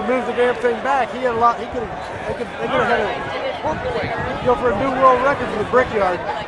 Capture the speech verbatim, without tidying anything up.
moves the damn thing back. He had a lot. He could. They could. They could have had a go for a new world record for the Brickyard.